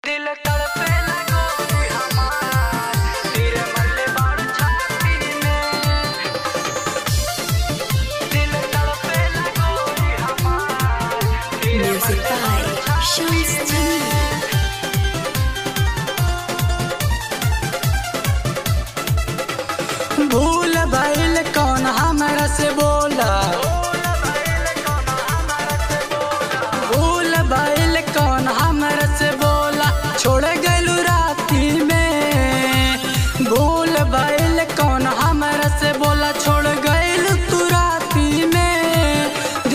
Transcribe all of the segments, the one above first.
दिल तड़पे लगोरी हमार तेरे मल्ले बाड़ छाती में। दिल तड़पे लगोरी हमार तेरे Music by Shams Jamil. भूल भइल कौन हमरा से बोला, भूल भइल कौन हमरा से बोला, छोड़ गइलू राती में। भूल भइल कौन हमरा से बोला, छोड़ गइलू तू राती में।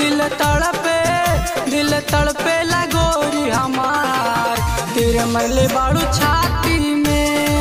दिल तड़पे लगोरी हमार तेरे मरले बाड़ू छाती में।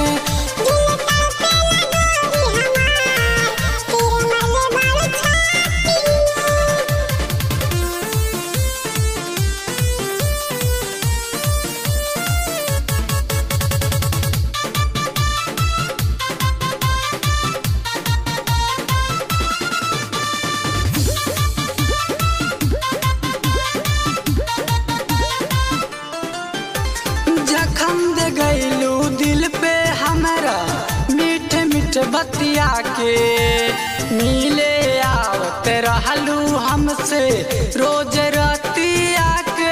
जखम दे गइलू दिल पे हमरा मीठ मीठ बतिया के, मिले आवत रहलू हमसे रोज रतिया के।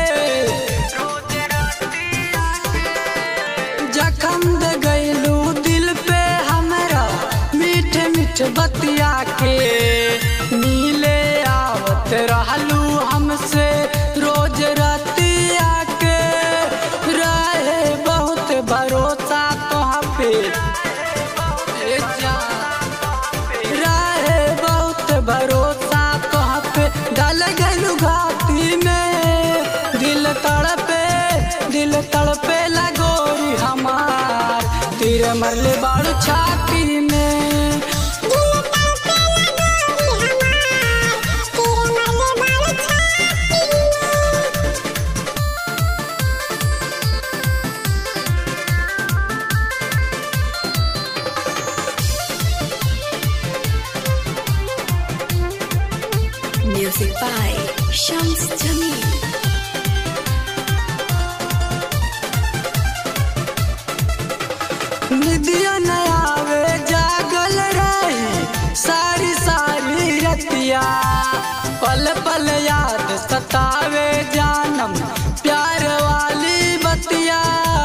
जखम दे गइलू दिल पे हमरा मीठ मीठ बतिया के, मिले आवत रहलू हमसे रोज रतिया के। रहे बहुत भरोसा तोहा पे, रहे बहुत भरोसा तोहा पे, डाल गइलू घाती में। दिल तड़पे लगोरी हमार तेरे मरले बाड़ू छाती में। Music by Shams Jamil. निदिया न आवे जागल रही सारी सारी रतिया, पल पल याद सतावे जानम प्यार वाली बतिया।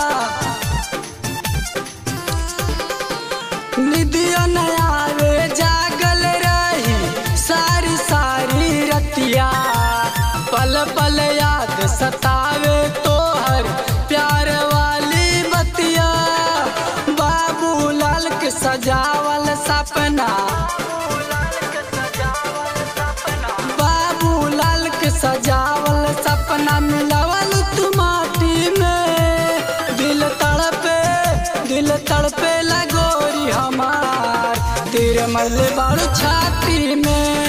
निदिया न आवे जागल रही सारी सारी रतिया, पल पल याद सतावे तोहर प्यार वाली बतिया। बाबूलाल के सजावल सपना, बाबूलाल के सजावल सपना मिलावल तू माटी में। दिल तड़पे लगोरी हमार तेरे मरले बाड़ू छाती में।